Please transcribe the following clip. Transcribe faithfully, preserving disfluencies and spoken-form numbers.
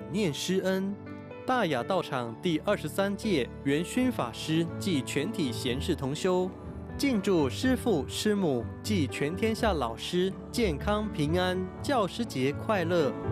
念师恩。大雅道场第二十三届元勋法师暨全体贤士同修，敬祝师父师母暨全天下老师健康平安，教师节快乐！